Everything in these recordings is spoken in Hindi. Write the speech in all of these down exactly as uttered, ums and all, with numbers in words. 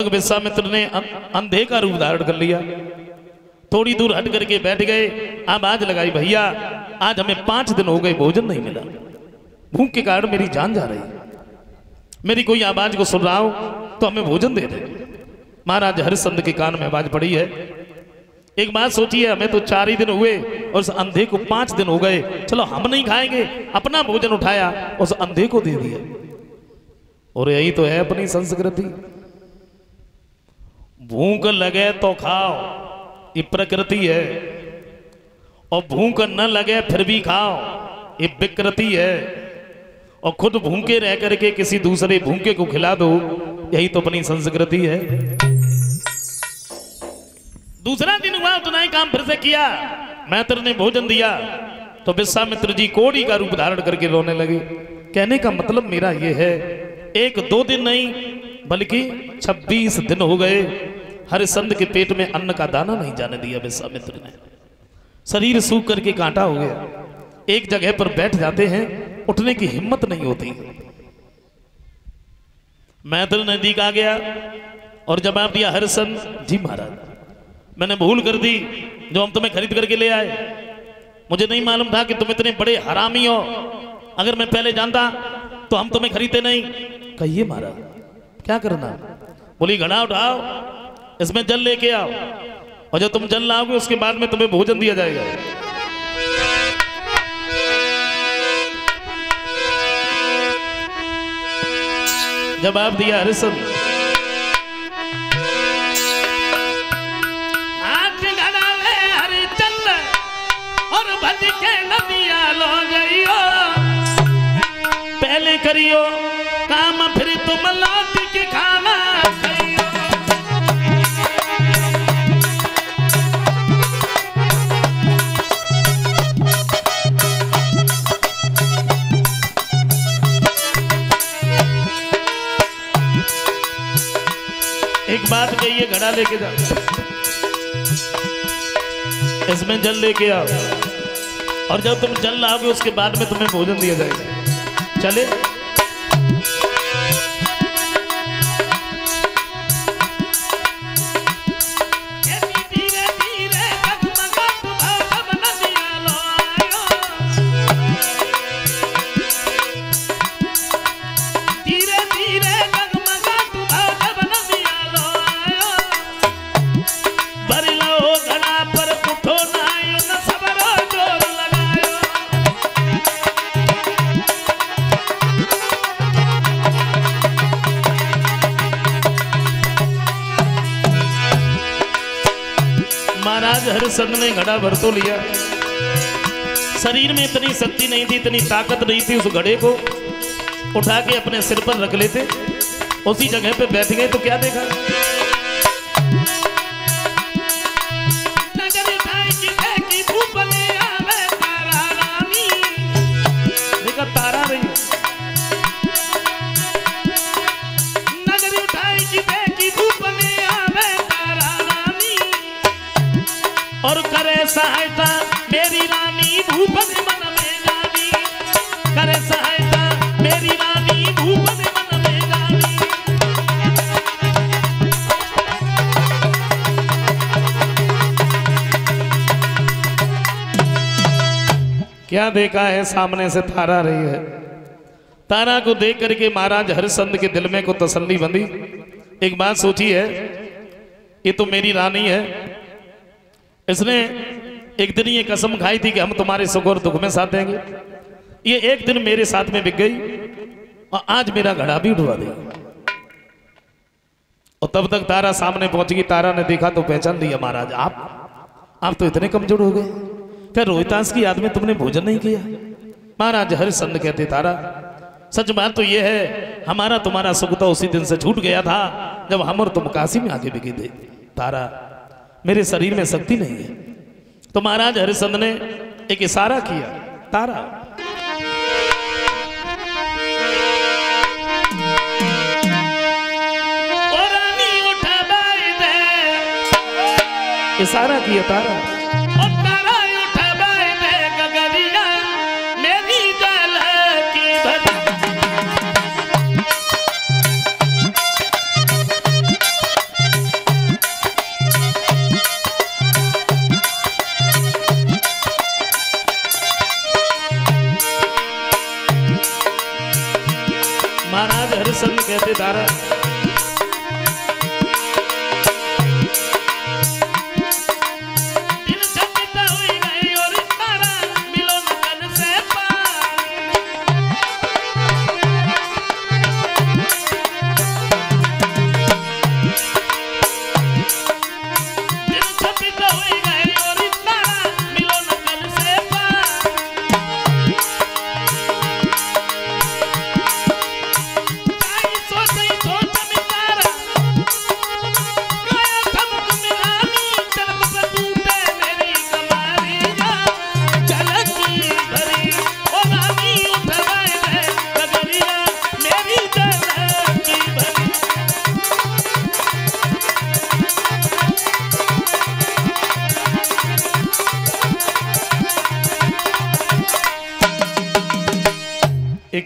तक विश्वामित्र ने अंधे का रूप धारण कर लिया। थोड़ी दूर हट करके बैठ गए, आवाज लगाई, भैया आज हमें पांच दिन हो गए भोजन नहीं मिला, भूख के कारण मेरी जान जा रही, मेरी कोई आवाज को सुन रहा हो तो हमें भोजन दे दे। महाराज हरिश्चंद्र के कान में आवाज पड़ी है, एक बात सोचिए, हमें तो चार ही दिन हुए और उस अंधे को पांच दिन हो गए, चलो हम नहीं खाएंगे, अपना भोजन उठाया उस अंधे को दे दिया। और यही तो है अपनी संस्कृति, भूख लगे तो खाओ, ये प्रकृति है, और भूख न लगे फिर भी खाओ, ये विकृति है। और खुद भूखे रह करके किसी दूसरे भूखे को खिला दो, यही तो अपनी संस्कृति है। दूसरा दिन हुआ, उतना ही काम फिर से किया, मैत्र ने भोजन दिया तो विश्वामित्र जी कोड़ी का रूप धारण करके रोने लगे। कहने का मतलब मेरा ये है, एक दो दिन नहीं बल्कि छब्बीस दिन हो गए हरिश्चंद्र के पेट में अन्न का दाना नहीं जाने दिया विश्वामित्र ने। शरीर सूख करके कांटा हो गया, एक जगह पर बैठ जाते हैं, उठने की हिम्मत नहीं होती। मैत्र नजदीक आ गया और जवाब दिया, हरिश्चंद्र जी महाराज, मैंने भूल कर दी, जो हम तुम्हें खरीद करके ले आए, मुझे नहीं मालूम था कि तुम इतने बड़े हरामी हो, अगर मैं पहले जानता तो हम तुम्हें खरीदते नहीं। कहिए महाराज क्या करना? बोली घड़ा उठाओ, इसमें जल लेके आओ, और जब तुम जल लाओगे उसके बाद में तुम्हें भोजन दिया जाएगा। जवाब दिया हरिश्चंद्र, आज घड़ा ले हरिश्चंद्र और भज के नदिया लो गईयो, पहले करियो काम फिर तुम लौट के खाना खाइयो। एक बात कहिए, घड़ा लेके जाओ, इसमें जल लेके आओ, और जब तुम जल लाओगे उसके बाद में तुम्हें भोजन दिया जाएगा। चले महाराज हरिश्चंद्र ने घड़ा भर तो लिया, शरीर में इतनी शक्ति नहीं थी, इतनी ताकत नहीं थी, उस घड़े को उठा के अपने सिर पर रख लेते, उसी जगह पे बैठ गए तो क्या देखा, देखा तारा रही, और करे सहायता मेरी रानी भूपन मन में जानी, करे सहायता मेरी रानी भूपन मन में जानी। क्या देखा है, सामने से तारा रही है। तारा को देख करके महाराज हरिश्चंद्र के दिल में को तसल्ली बंधी। एक बात सोची है, ये तो मेरी रानी है, इसने एक दिन ये कसम खाई थी कि हम तुम्हारे सुख और दुख में साथ देंगे, ये एक दिन मेरे साथ में बिक गई और आज मेरा घड़ा भी उठवा दी। और तब तक तारा सामने पहुंच गई। तारा ने देखा तो पहचान लिया, महाराज आप आप तो इतने कमजोर हो गए, क्या रोहितास की याद में तुमने भोजन नहीं किया? महाराज हरिश्चंद्र कहते, तारा सच बात तो यह है, हमारा तुम्हारा सुख तो उसी दिन से छूट गया था जब हम और तुम काशी में आके बिके थे। तारा मेरे शरीर में शक्ति नहीं है। तो महाराज हरिश्चंद्र ने एक इशारा किया, तारा इशारा किया, तारा और तारा उठा बाई दे गगरिया मेरी जल की भरी।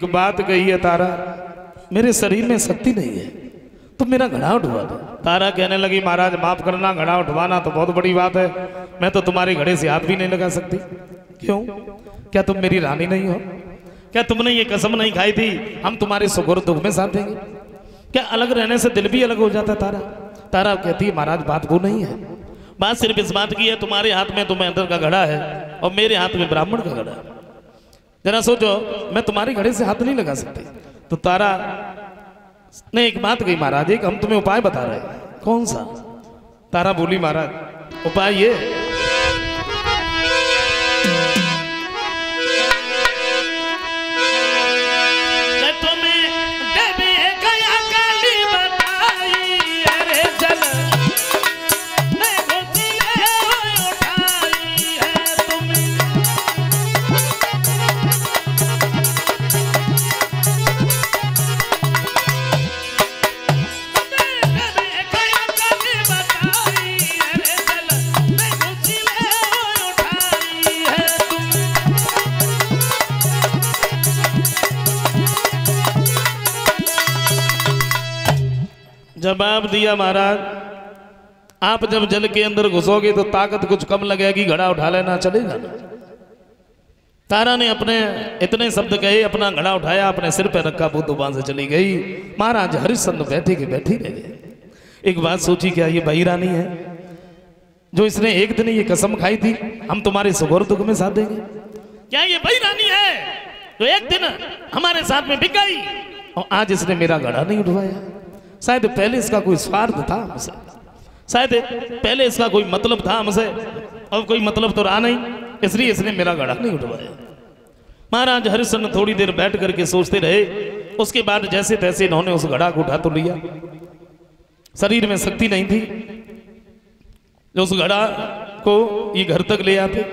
एक बात कही है तारा, मेरे शरीर में शक्ति नहीं है, तुम मेरा घड़ा उठवा दो। तारा कहने लगी महाराज माफ करना, घड़ा उठवाना तो बहुत बड़ी बात है, मैं तो तुम्हारे घड़े से हाथ भी नहीं लगा सकती। क्यों? क्या तुम मेरी रानी नहीं हो? क्या तुमने ये कसम नहीं खाई थी हम तुम्हारे सुख और दुख में साथ देंगे? क्या अलग रहने से दिल भी अलग हो जाता? तारा तारा कहती है महाराज बात वो नहीं है, बात सिर्फ इस बात की है तुम्हारे हाथ में तुम्हें अंदर का घड़ा है और मेरे हाथ में ब्राह्मण का घड़ा है। जरा सोचो, मैं तुम्हारे घड़े से हाथ नहीं लगा सकती। तो तारा ने एक बात कही महाराज, एक हम तुम्हें उपाय बता रहे हैं। कौन सा? तारा बोली महाराज उपाय ये, जवाब दिया महाराज आप जब जल के अंदर घुसोगे तो ताकत कुछ कम लगेगी, घड़ा उठा लेना चलेगा ना। तारा ने अपने इतने शब्द कहे, अपना घड़ा उठाया, अपने सिर पे रखा, बुद्ध वहां से चली गई। महाराज हरिश्चंद्र बैठे के बैठी रह गए। एक बात सोची, क्या ये बही रानी है जो इसने एक दिन ये कसम खाई थी हम तुम्हारे सुख और दुख में साथ देंगे? क्या ये बही रानी है जो एक दिन हमारे साथ में बिक गई और आज इसने मेरा घड़ा नहीं उठवाया? शायद पहले इसका कोई स्वार्थ था हमसे, शायद पहले इसका कोई मतलब था हमसे, और कोई मतलब तो रहा नहीं, इसलिए इसने मेरा घड़ा नहीं उठवाया। महाराज हरिश्चंद्र थोड़ी देर बैठ करके सोचते रहे। उसके बाद जैसे तैसे इन्होंने उस घड़ा को उठा तो लिया। शरीर में शक्ति नहीं थी जो उस घड़ा को ये घर तक ले आते।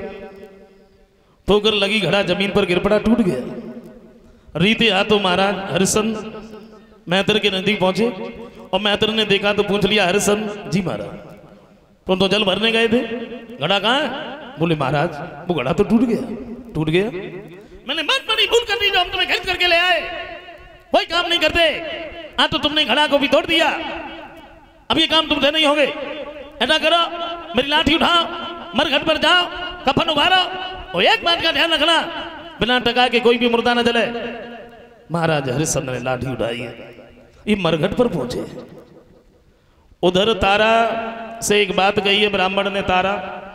ठोकर लगी, घड़ा जमीन पर गिर पड़ा, टूट गया। रीते हाथों महाराज हरिश्चंद्र मैत्र के नजदीक पहुंचे और मैत्र ने देखा तो पूछ लिया हरिश्चंद्र जी महाराज तुम तो जल भरने गए थे, घड़ा कहाँ है? बोले महाराज वो घड़ा तो टूट गया। टूट गया? मैंने बहुत बड़ी भूल कर दी जो हम तुम्हें खरीद करके ले आए, कोई काम नहीं करते। हाँ तो तुमने घड़ा को भी तोड़ दिया, अब ये काम तुमसे नहीं होंगे। ऐसा करो मेरी लाठी उठाओ, मरघट पर जाओ, कफन उभारो और एक बात का ध्यान रखना, बिना टका के कोई भी मुर्दा न जले। महाराज हरिश्चंद्र ने लाठी उठाई, ये मरघट पर पहुंचे। उधर तारा से एक बात कही है ब्राह्मण ने, तारा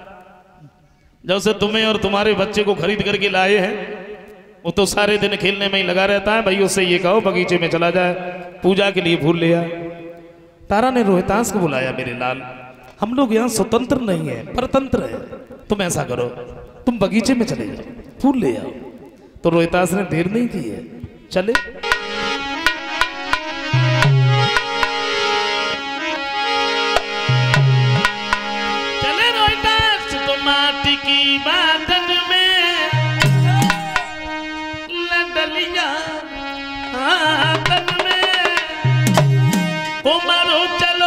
जब से तुम्हें और तुम्हारे बच्चे को खरीद करके लाए हैं वो तो सारे दिन खेलने में ही लगा रहता है, भाई उससे ये कहो बगीचे में चला जाए, पूजा के लिए फूल ले आए। तारा ने रोहितास को बुलाया, मेरे लाल हम लोग यहाँ स्वतंत्र नहीं है परतंत्र है, तुम ऐसा करो तुम बगीचे में चले जाओ, फूल ले आओ। तो रोहितास ने देर नहीं की है, चले। चले रोहितास तो माटी की बादन में लडलिया आंगन में उमरो चलो।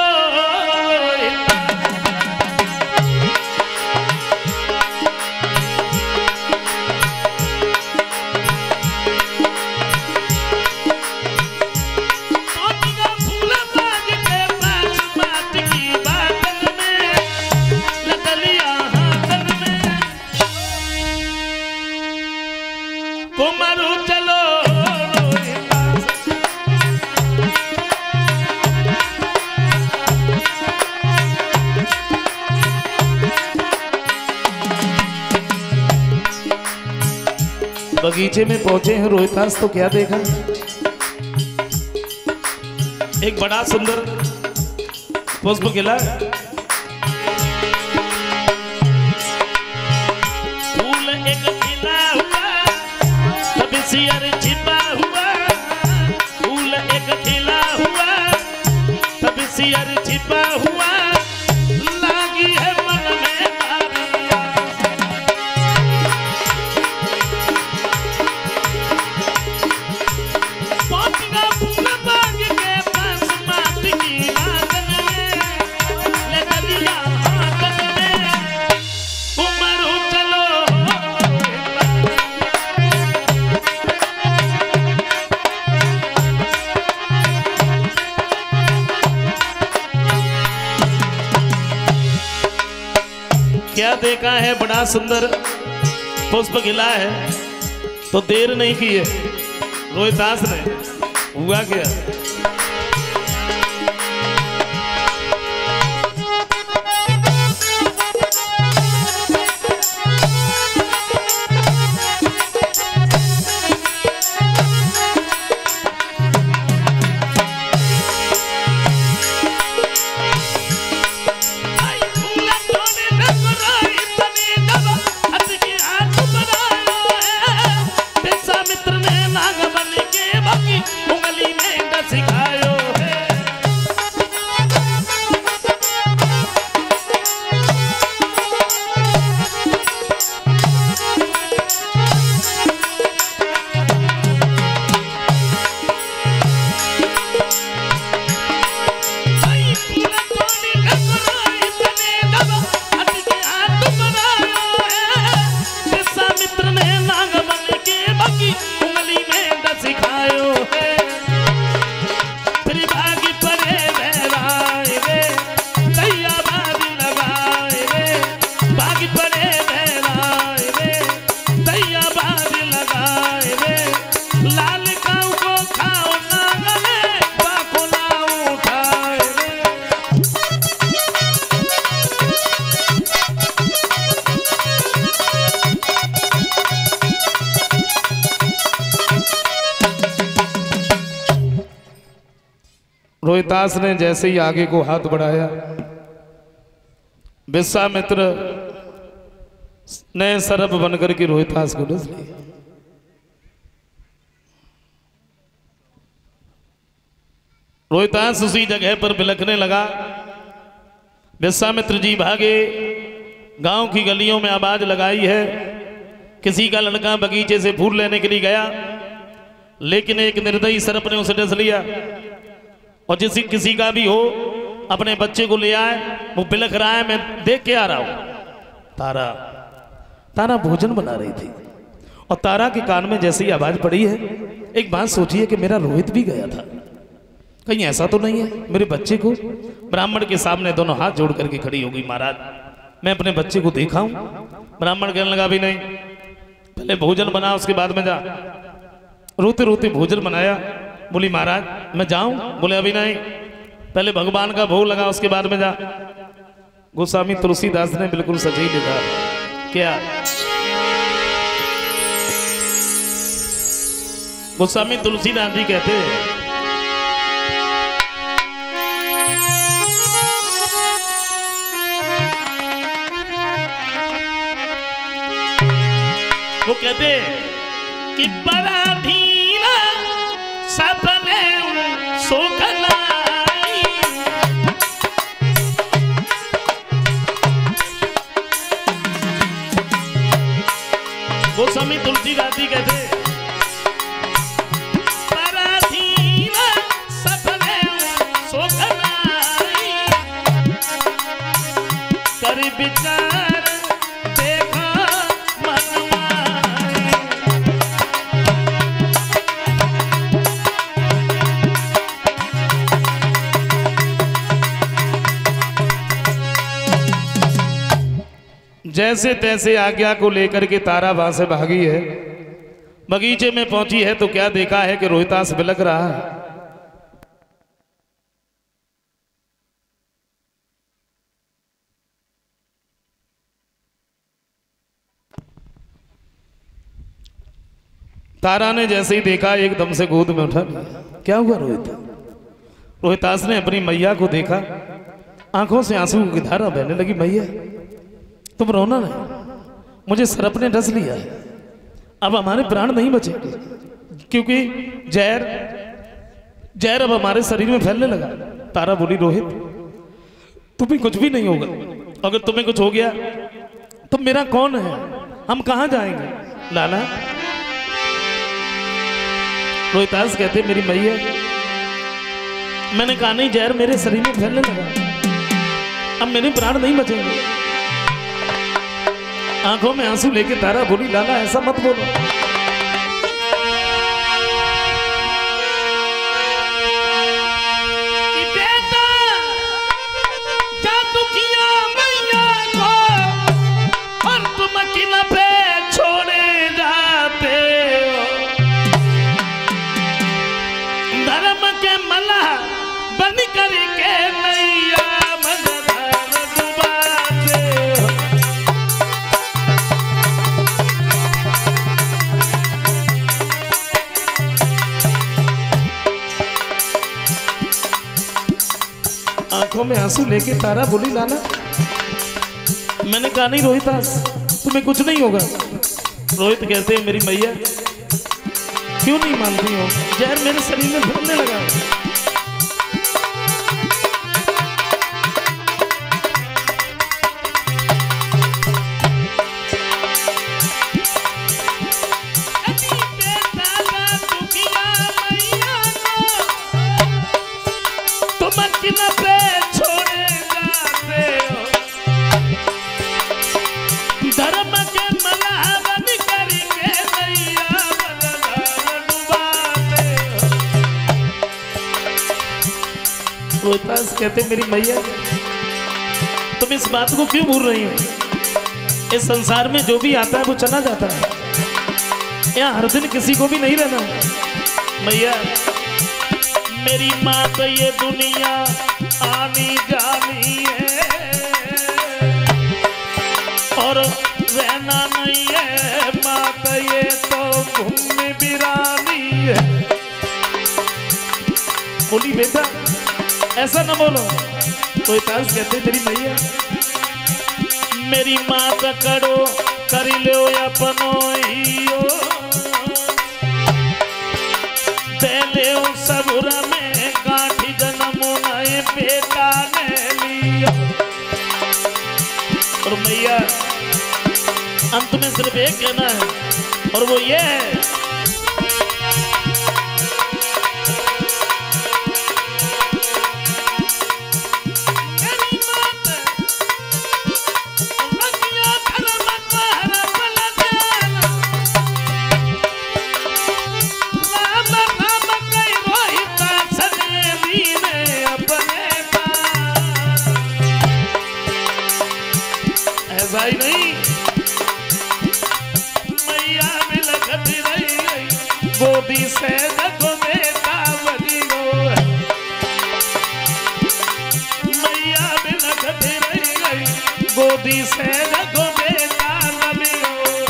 बगीचे में पहुंचे हैं रोहितास तो क्या देखा, एक बड़ा सुंदर पुष्प खिला, फूल एक खिला हुआ तब सियर छिपा हुआ, फूल एक खिला हुआ तब सियर छिपा हुआ, लागी है मन में क्या देखा है बड़ा सुंदर पुष्प खिला है, तो देर नहीं की है रोहितास ने। हुआ क्या? रोहितास ने जैसे ही आगे को हाथ बढ़ाया, विश्वामित्र ने सर्प बनकर के रोहितास को डस लिया। रोहितास उसी जगह पर बिलखने लगा। विश्वामित्र जी भागे, गांव की गलियों में आवाज लगाई है, किसी का लड़का बगीचे से फूल लेने के लिए गया, लेकिन एक निर्दयी सर्प ने उसे डस लिया। और जिस किसी का भी हो अपने बच्चे को ले आए, वो बिलख रहा है, मैं देख के आ रहा हूं। तारा तारा भोजन बना रही थी और तारा के कान में जैसे ही आवाज पड़ी है, एक बात सोचिए कि मेरा रोहित भी गया था, कहीं ऐसा तो नहीं है मेरे बच्चे को। ब्राह्मण के सामने दोनों हाथ जोड़ करके खड़ी हो गई, महाराज मैं अपने बच्चे को देखा हूं। ब्राह्मण कहने लगा भी नहीं, पहले भोजन बना उसके बाद में जा। रोते रोते भोजन बनाया। बोली महाराज मैं जाऊं? बोले अभी नहीं, पहले भगवान का भोग लगा उसके बाद में जा। गोस्वामी तुलसीदास ने बिल्कुल सच ही लिखा। क्या? गोस्वामी तुलसीदास जी कहते हैं, वो कहते कि पराधीना सपने सोखलाई, गोस्वामी तुलसीदास जी कहते पराधीना सपने सोखलाई, कर विचार देखा मनमाए। जैसे तैसे आज्ञा को लेकर के तारा वहां से भागी है, बगीचे में पहुंची है तो क्या देखा है कि रोहितास बिलख रहा है। तारा ने जैसे ही देखा एकदम से गोद में उठा लिया। क्या हुआ रोहित? रोहितास ने अपनी मैया को देखा, आंखों से आंसू की धारा बहने लगी। मैया तुम रोना नहीं, मुझे सर्प ने डस लिया है, अब हमारे प्राण नहीं बचेंगे, क्योंकि जहर जहर अब हमारे शरीर में फैलने लगा। तारा बोली रोहित तुम्हें कुछ भी नहीं होगा, अगर तुम्हें कुछ हो गया तो मेरा कौन है, हम कहां जाएंगे लाला। रोहितास कहते मेरी मैया, मैंने कहा नहीं जहर मेरे शरीर में फैलने लगा, अब मेरे प्राण नहीं बचेंगे। आंखों में आंसू लेके तारा बोली लाला ऐसा मत बोलो, कि बेटा जादू किया मैया को आंखों में आंसू लेके तारा बोली लाला। मैंने कहा नहीं रोहितास, तुम्हें कुछ नहीं होगा। रोहित कहते हैं मेरी मैया क्यों नहीं मानती हो, जहर मेरे शरीर में घूमने लगा। रोहितास कहते मेरी मैया तुम इस बात को क्यों भूल रही हो, इस संसार में जो भी आता है वो चला जाता है, यहाँ हर दिन किसी को भी नहीं रहना। मैया मेरी माँ तो ये दुनिया आनी जानी है और रहना नहीं है, माँ तो ये तो घूमने बिरानी है। बोली बेटा ऐसा ना बोलो। कोई ताज कहते मेरी मैया मेरी माँ करो कर लो अपनो हियो, दे ले सबुरा में गांठी जन्म नए बेटा ने लियो। और मैया अंत में सिर्फ एक कहना है और वो ये है भाई नहीं मैया मिलखत रही गोदी से देखो बेटा बनी गो, मैया मिलखत रही गोदी से देखो बेटा बनी गो।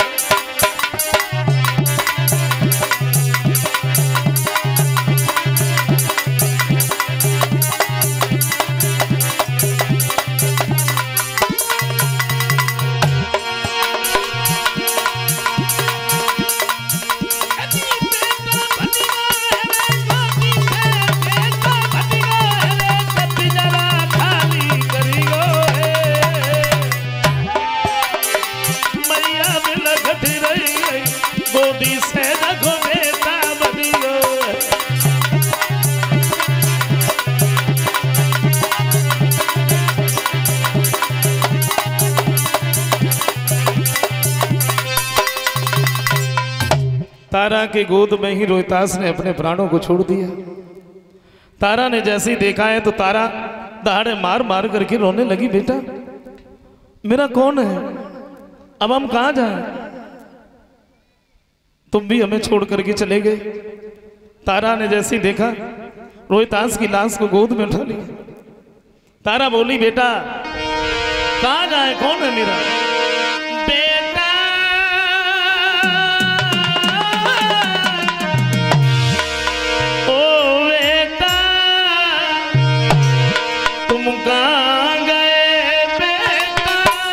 गोदी से देखो बेटा बनी गो। तारा के गोद में ही रोहितास ने अपने प्राणों को छोड़ दिया। तारा ने जैसे ही देखा है तो तारा दहाड़े मार मार करके रोने लगी, बेटा मेरा कौन है, अब हम कहाँ जाएं, तुम भी हमें छोड़ करके चले गए। तारा ने जैसे ही देखा रोहितास की लाश को गोद में उठा लिया। तारा बोली बेटा कहाँ जाए, कौन है मेरा बेटा, ओ बेटा तुम कहाँ गए बेटा।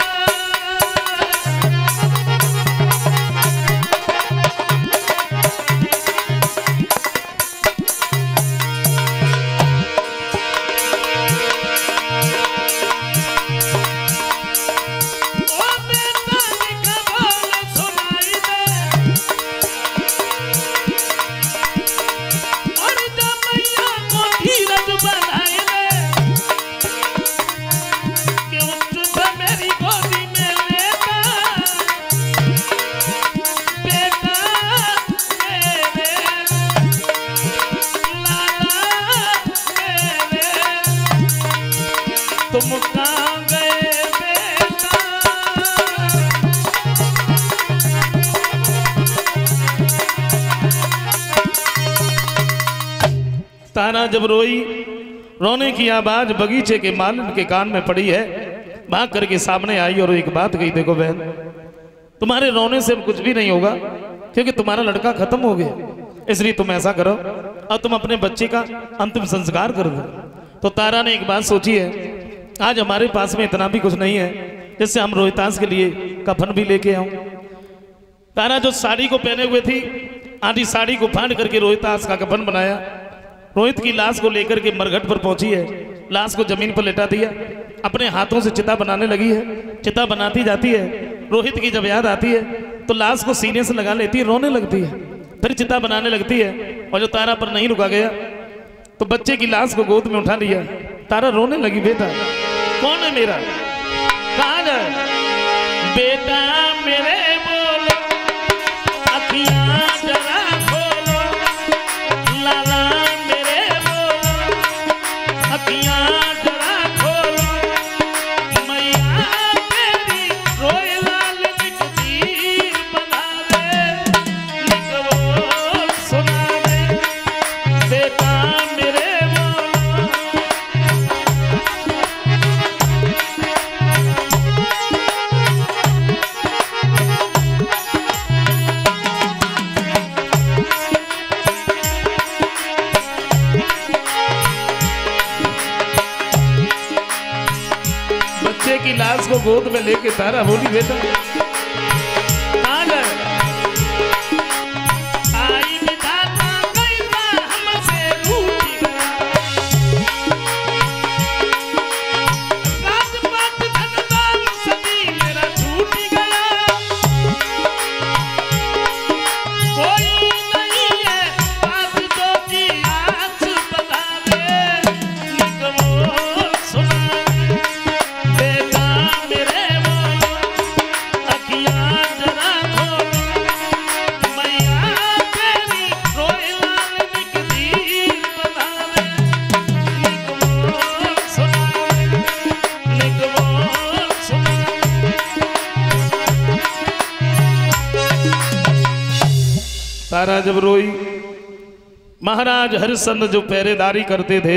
तुम कहाँ गए बेटा। तारा जब रोई, रोने की आवाज बगीचे के मालिन के कान में पड़ी है, भाग करके सामने आई और एक बात कही, देखो बहन तुम्हारे रोने से कुछ भी नहीं होगा क्योंकि तुम्हारा लड़का खत्म हो गया, इसलिए तुम ऐसा करो और तुम अपने बच्चे का अंतिम संस्कार कर दो। तो तारा ने एक बात सोची है, आज हमारे पास में इतना भी कुछ नहीं है जिससे हम रोहितास के लिए कफन भी लेके आऊं। तारा जो साड़ी को पहने हुए थी, आधी साड़ी को फाड़ करके रोहितास का कफन बनाया। रोहित की लाश को लेकर के मरघट पर पहुंची है, लाश को जमीन पर लेटा दिया, अपने हाथों से चिता बनाने लगी है। चिता बनाती जाती है, रोहित की जब याद आती है तो लाश को सीने से लगा लेती है, रोने लगती है, फिर चिता बनाने लगती है। और जो तारा पर नहीं रुका गया तो बच्चे की लाश को गोद में उठा लिया। तारा रोने लगी, बेटा कौन है मेरा, कहाँ है बेटा मेरे, बोलो अखियां जरा खोलो, लाला मेरे बोलो अखियां जरा खोलो, मैया तेरी रोए लाल निकती बना दे, निकबोल सुना दे बेटा मेरे बोलो। बच्चे की लाश को गोद में लेके तारा बोली, बेटा कहाँ गए, आई विधाता कैसा हमसे रूठ गया, राजपाट धनदान सभी मेरा छूट गया, कोई नहीं है बात तो की आँच बता दे, निकबोल सुना दे बेटा मेरे बोलो अखियां जरा खोलो, मैया तेरी रोए लाल निकती बना दे, निकबोल सुना दे, निकबोल सुना दे। तारा जब रोई, महाराज हरिश्चंद्र जो पहरेदारी करते थे,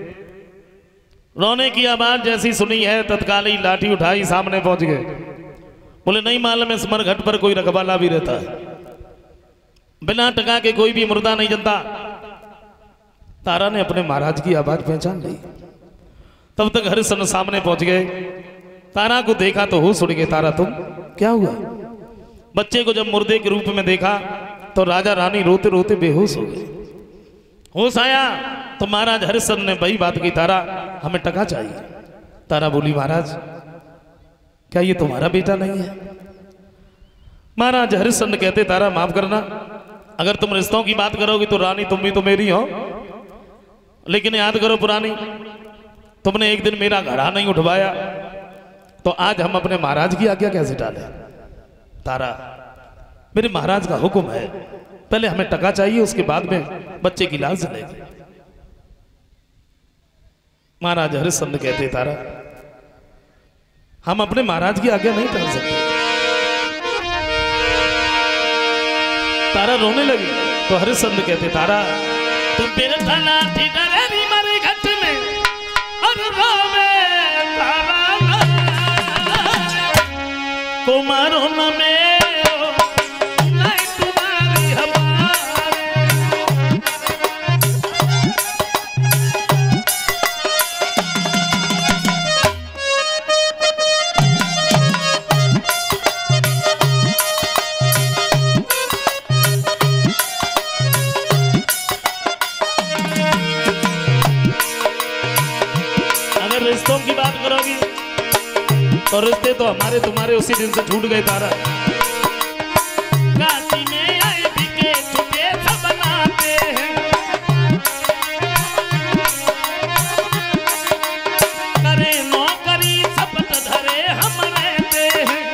रोने की आवाज जैसी सुनी है तत्काल ही लाठी उठाई सामने पहुंच गए। बोले नहीं मालूम इस मरघट पर कोई रखवाला भी रहता है, बिना टका के कोई भी मुर्दा नहीं जनता। तारा ने अपने महाराज की आवाज पहचान ली। तब तक हरिश्चंद्र सामने पहुंच गए। तारा को देखा तो होश उड़ गए। तारा तुम क्या हुआ? बच्चे को जब मुर्दे के रूप में देखा तो राजा रानी रोते रोते बेहोश हो गए। होश आया तो महाराज हरिश्चंद्र ने वही बात की, तारा हमें टका चाहिए। तारा बोली महाराज क्या ये तुम्हारा बेटा नहीं है? महाराज हरिश्चंद्र कहते तारा माफ करना, अगर तुम रिश्तों की बात करोगी तो रानी तुम भी तो मेरी हो, लेकिन याद करो पुरानी, तुमने एक दिन मेरा घड़ा नहीं उठवाया तो आज हम अपने महाराज की आज्ञा कैसे डालें? तारा मेरे महाराज का हुक्म है, पहले हमें टका चाहिए, उसके बाद में बच्चे की लाश जलेगी। महाराज हरिश्चंद्र कहते तारा हम अपने महाराज की आज्ञा नहीं टाल सकते। तारा रोने लगी तो हरिश्चंद्र कहते तारा तुम मेरे थाना थी डरेरी मरे घट में और रोवे तारा कुमारों न मेरो नहीं तुम्हारी हमारे। अगर रिश्तों की बात करोगी तो रिश्ते तो हमारे तुम्हारे उसी दिन से छूट गए। तारा काशी में आए बिके छुपे सब बनाते हैं, करे नौकरी शपथ धरे हम रहते हैं।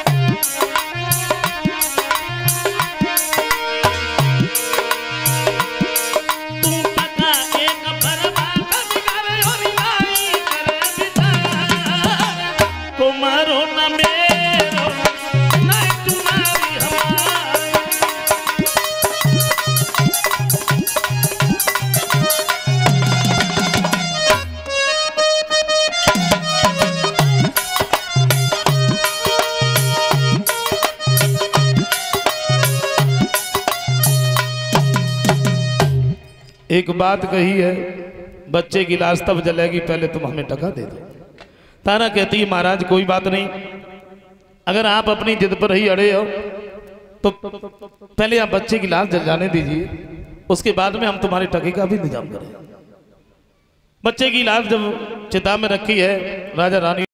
तू टका एक बर्बाद करे और नाई करे बिचार, कुमारो न मेरो नहीं तुम्हारी हमारी। एक बात कही है बच्चे की लाश तब जलेगी, पहले तुम हमें टका दे दो। तारा कहती है महाराज कोई बात नहीं, अगर आप अपनी जिद पर ही अड़े हो तो पहले आप बच्चे की लाश जल जाने दीजिए, उसके बाद में हम तुम्हारे टके का भी इंतजाम करें। बच्चे की लाश जब चिता में रखी है, राजा रानी